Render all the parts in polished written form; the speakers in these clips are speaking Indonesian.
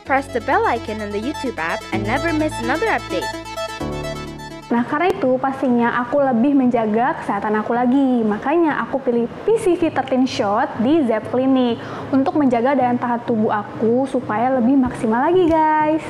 Press the bell icon in the YouTube app and never miss another update. Nah, karena itu pastinya aku lebih menjaga kesehatan aku lagi. Makanya aku pilih PCV 13 Shot di Zepp Clinic untuk menjaga daya tahan tubuh aku supaya lebih maksimal lagi, guys.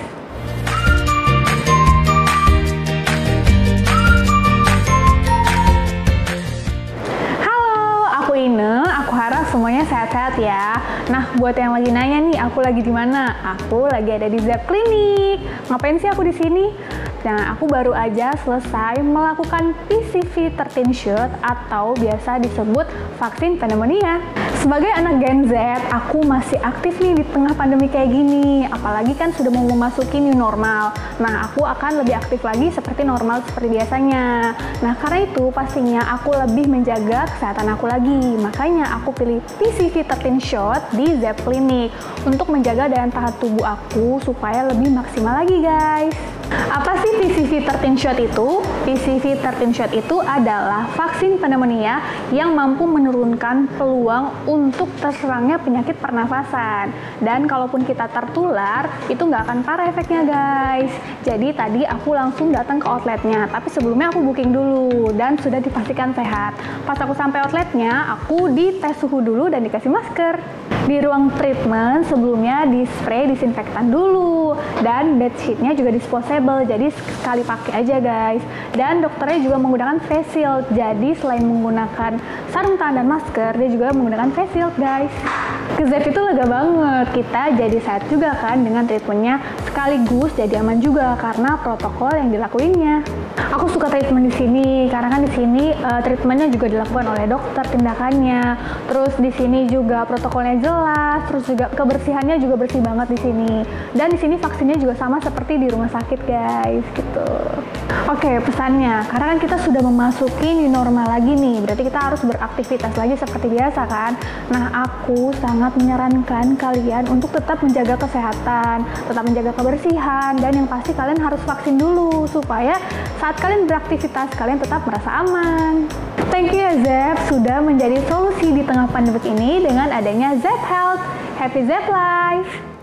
Halo, aku Ine. Aku harap semuanya sehat-sehat ya. Nah, buat yang lagi nanya nih, aku lagi di mana? Aku lagi ada di Zepp Clinic. Ngapain sih aku di sini? Nah, aku baru aja selesai melakukan PCV 13 Shot atau biasa disebut vaksin pneumonia. Sebagai anak Gen Z, aku masih aktif nih di tengah pandemi kayak gini. Apalagi kan sudah mau memasuki new normal. Nah, aku akan lebih aktif lagi seperti normal seperti biasanya. Nah, karena itu pastinya aku lebih menjaga kesehatan aku lagi. Makanya aku pilih PCV 13 Shot di Zepp Clinic untuk menjaga daya tahan tubuh aku supaya lebih maksimal lagi, guys. Apa sih PCV 13 Shot itu? PCV 13 Shot itu adalah vaksin pneumonia yang mampu menurunkan peluang untuk terserangnya penyakit pernafasan. Dan kalaupun kita tertular, itu nggak akan parah efeknya, guys. Jadi tadi aku langsung datang ke outletnya, tapi sebelumnya aku booking dulu dan sudah dipastikan sehat. Pas aku sampai outletnya, aku dites suhu dulu dan dikasih masker. Di ruang treatment sebelumnya di spray disinfektan dulu dan bedsheetnya juga disposable, jadi sekali pakai aja, guys. Dan dokternya juga menggunakan face shield, jadi selain menggunakan sarung tangan dan masker, dia juga menggunakan face shield, guys. Ke Zepp itu lega banget, kita jadi sehat juga kan dengan treatmentnya, sekaligus jadi aman juga karena protokol yang dilakuinnya. Aku suka treatment di sini karena kan di sini treatmentnya juga dilakukan oleh dokter tindakannya. Terus di sini juga protokolnya jelas, terus juga kebersihannya juga bersih banget di sini. Dan di sini vaksinnya juga sama seperti di rumah sakit, guys, gitu. Oke, pesannya, karena kan kita sudah memasuki new normal lagi nih, berarti kita harus beraktivitas lagi seperti biasa kan. Nah, aku sangat menyarankan kalian untuk tetap menjaga kesehatan, tetap menjaga kebersihan, dan yang pasti kalian harus vaksin dulu supaya saat kalian beraktivitas kalian tetap merasa aman. Thank you ya Zepp sudah menjadi solusi di tengah pandemi ini dengan adanya Zepp Health. Happy Zepp Life!